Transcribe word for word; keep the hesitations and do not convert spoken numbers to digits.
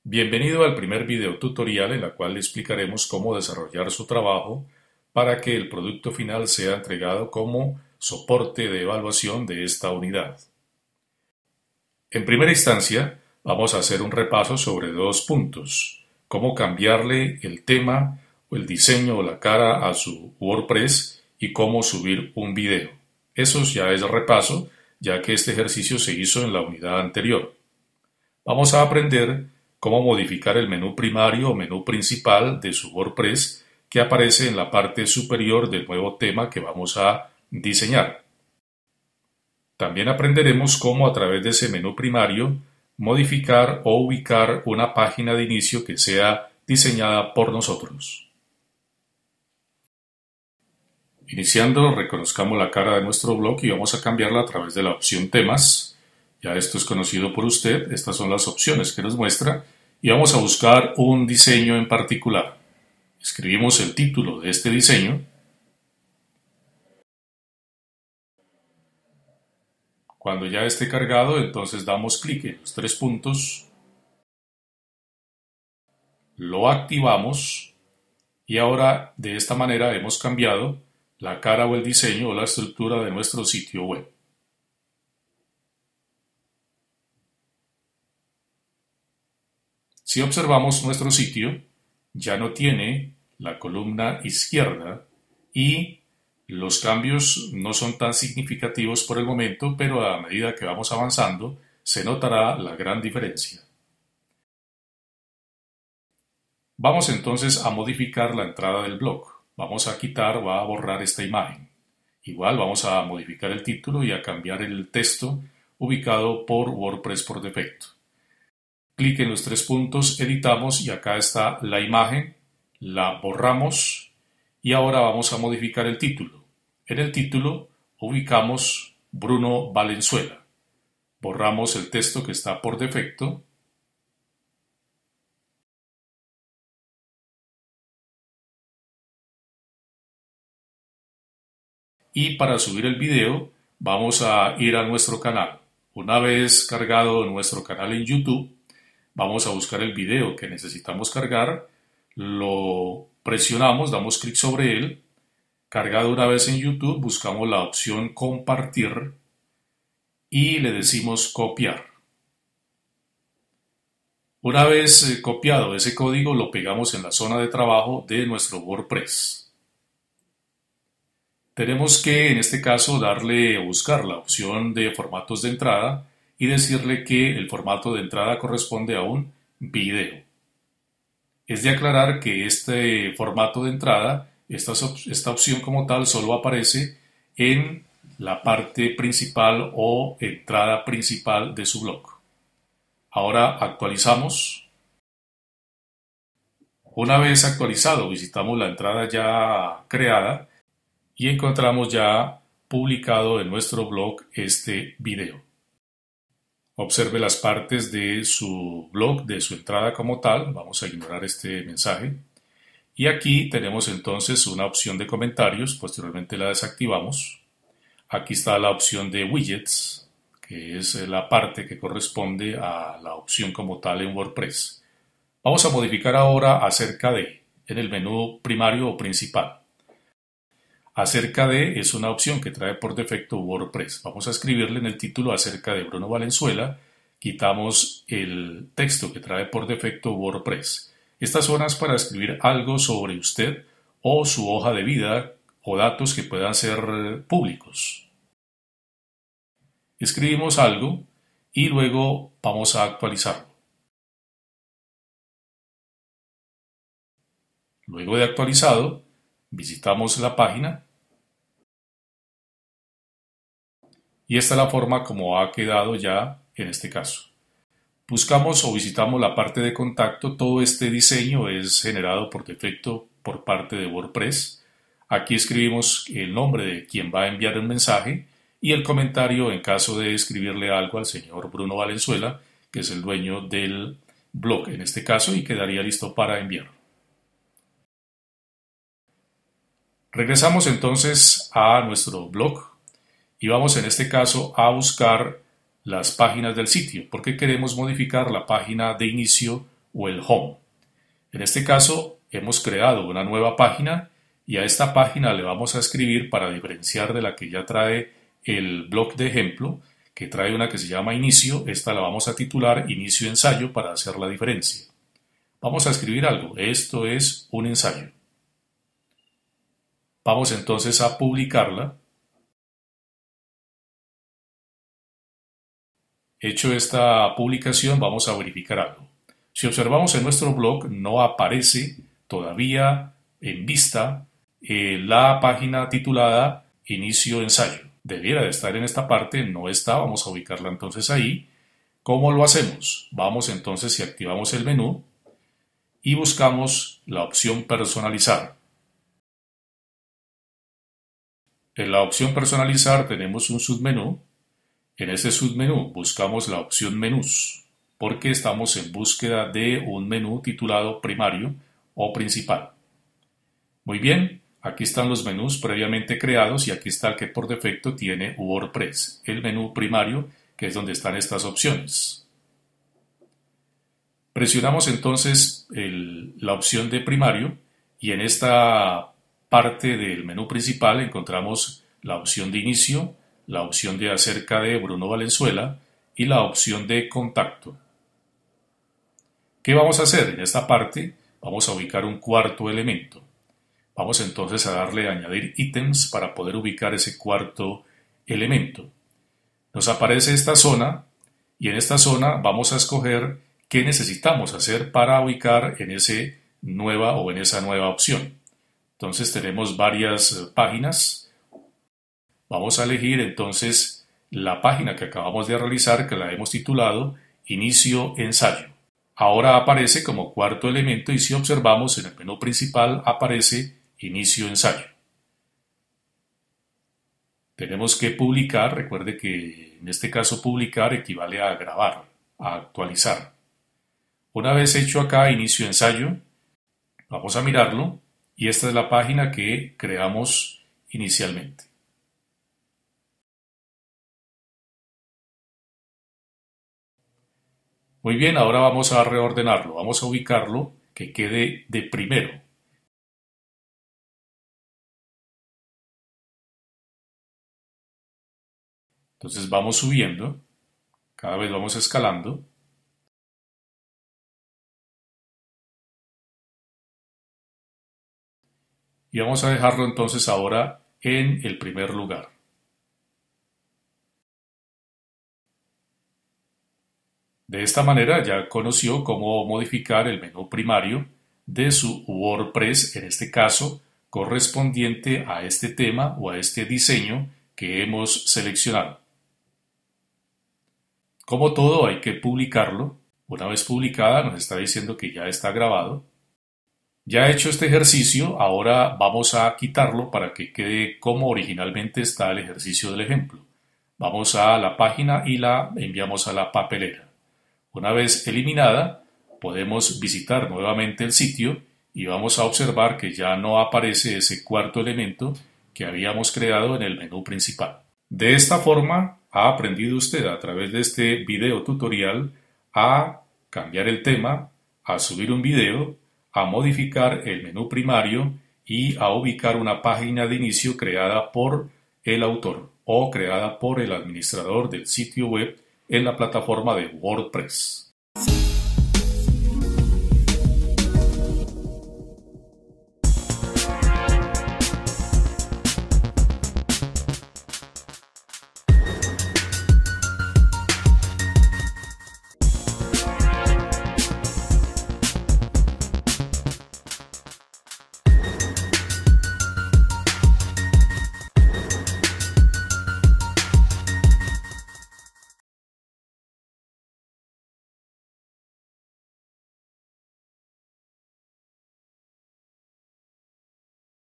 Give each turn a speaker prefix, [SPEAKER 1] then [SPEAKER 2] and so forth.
[SPEAKER 1] Bienvenido al primer video tutorial en la cual le explicaremos cómo desarrollar su trabajo para que el producto final sea entregado como soporte de evaluación de esta unidad. En primera instancia, vamos a hacer un repaso sobre dos puntos: cómo cambiarle el tema o el diseño o la cara a su WordPress y cómo subir un video. Eso ya es repaso, ya que este ejercicio se hizo en la unidad anterior. Vamos a aprender cómo modificar el menú primario o menú principal de su WordPress que aparece en la parte superior del nuevo tema que vamos a diseñar. También aprenderemos cómo a través de ese menú primario modificar o ubicar una página de inicio que sea diseñada por nosotros. Iniciando, reconozcamos la cara de nuestro blog y vamos a cambiarla a través de la opción temas. Ya esto es conocido por usted, estas son las opciones que nos muestra y vamos a buscar un diseño en particular. Escribimos el título de este diseño. Cuando ya esté cargado, entonces damos clic en los tres puntos, lo activamos y ahora de esta manera hemos cambiado la cara o el diseño o la estructura de nuestro sitio web. Si observamos nuestro sitio, ya no tiene la columna izquierda y los cambios no son tan significativos por el momento, pero a medida que vamos avanzando se notará la gran diferencia. Vamos entonces a modificar la entrada del blog. Vamos a quitar o a borrar esta imagen. Igual vamos a modificar el título y a cambiar el texto ubicado por WordPress por defecto. Clic en los tres puntos, editamos y acá está la imagen, la borramos y ahora vamos a modificar el título. En el título ubicamos Bruno Valenzuela. Borramos el texto que está por defecto. Y para subir el video vamos a ir a nuestro canal. Una vez cargado nuestro canal en YouTube, vamos a buscar el video que necesitamos cargar, lo presionamos, damos clic sobre él. Cargado una vez en YouTube, buscamos la opción compartir y le decimos copiar. Una vez copiado ese código, lo pegamos en la zona de trabajo de nuestro WordPress. Tenemos que, en este caso, darle a buscar la opción de formatos de entrada y decirle que el formato de entrada corresponde a un video. Es de aclarar que este formato de entrada, esta, esta opción como tal, solo aparece en la parte principal o entrada principal de su blog. Ahora actualizamos. Una vez actualizado, visitamos la entrada ya creada y encontramos ya publicado en nuestro blog este video. Observe las partes de su blog, de su entrada como tal. Vamos a ignorar este mensaje. Y aquí tenemos entonces una opción de comentarios. Posteriormente la desactivamos. Aquí está la opción de widgets, que es la parte que corresponde a la opción como tal en WordPress. Vamos a modificar ahora acerca de, en el menú primario o principal. Acerca de es una opción que trae por defecto WordPress. Vamos a escribirle en el título acerca de Bruno Valenzuela. Quitamos el texto que trae por defecto WordPress. Estas son las para escribir algo sobre usted o su hoja de vida o datos que puedan ser públicos. Escribimos algo y luego vamos a actualizarlo. Luego de actualizado, visitamos la página y esta es la forma como ha quedado ya en este caso. Buscamos o visitamos la parte de contacto. Todo este diseño es generado por defecto por parte de WordPress. Aquí escribimos el nombre de quien va a enviar el mensaje y el comentario en caso de escribirle algo al señor Bruno Valenzuela, que es el dueño del blog en este caso, y quedaría listo para enviar. Regresamos entonces a nuestro blog y vamos en este caso a buscar las páginas del sitio porque queremos modificar la página de inicio o el home. En este caso hemos creado una nueva página y a esta página le vamos a escribir, para diferenciar de la que ya trae el blog de ejemplo, que trae una que se llama inicio, esta la vamos a titular inicio ensayo para hacer la diferencia. Vamos a escribir algo, esto es un ensayo. Vamos entonces a publicarla. Hecho esta publicación, vamos a verificar algo. Si observamos en nuestro blog, no aparece todavía en vista eh, la página titulada inicio ensayo. Debiera de estar en esta parte, no está, vamos a ubicarla entonces ahí. ¿Cómo lo hacemos? Vamos entonces y activamos el menú y buscamos la opción personalizar. En la opción personalizar tenemos un submenú. En ese submenú buscamos la opción menús, porque estamos en búsqueda de un menú titulado primario o principal. Muy bien, aquí están los menús previamente creados y aquí está el que por defecto tiene WordPress, el menú primario, que es donde están estas opciones. Presionamos entonces el, la opción de primario y en esta parte del menú principal encontramos la opción de inicio, la opción de acerca de Bruno Valenzuela y la opción de contacto. ¿Qué vamos a hacer? En esta parte vamos a ubicar un cuarto elemento. Vamos entonces a darle a añadir ítems para poder ubicar ese cuarto elemento. Nos aparece esta zona y en esta zona vamos a escoger qué necesitamos hacer para ubicar en ese nueva o en esa nueva opción. Entonces tenemos varias páginas. Vamos a elegir entonces la página que acabamos de realizar, que la hemos titulado Inicio Ensayo. Ahora aparece como cuarto elemento y si observamos en el menú principal aparece Inicio Ensayo. Tenemos que publicar, recuerde que en este caso publicar equivale a grabar, a actualizar. Una vez hecho acá Inicio Ensayo, vamos a mirarlo y esta es la página que creamos inicialmente. Muy bien, ahora vamos a reordenarlo, vamos a ubicarlo que quede de primero. Entonces vamos subiendo, cada vez vamos escalando. Y vamos a dejarlo entonces ahora en el primer lugar. De esta manera ya conoció cómo modificar el menú primario de su WordPress, en este caso correspondiente a este tema o a este diseño que hemos seleccionado. Como todo, hay que publicarlo. Una vez publicada nos está diciendo que ya está grabado. Ya hecho este ejercicio, ahora vamos a quitarlo para que quede como originalmente está el ejercicio del ejemplo. Vamos a la página y la enviamos a la papelera. Una vez eliminada, podemos visitar nuevamente el sitio y vamos a observar que ya no aparece ese cuarto elemento que habíamos creado en el menú principal. De esta forma, ha aprendido usted a través de este video tutorial a cambiar el tema, a subir un video, a modificar el menú primario y a ubicar una página de inicio creada por el autor o creada por el administrador del sitio web en la plataforma de WordPress.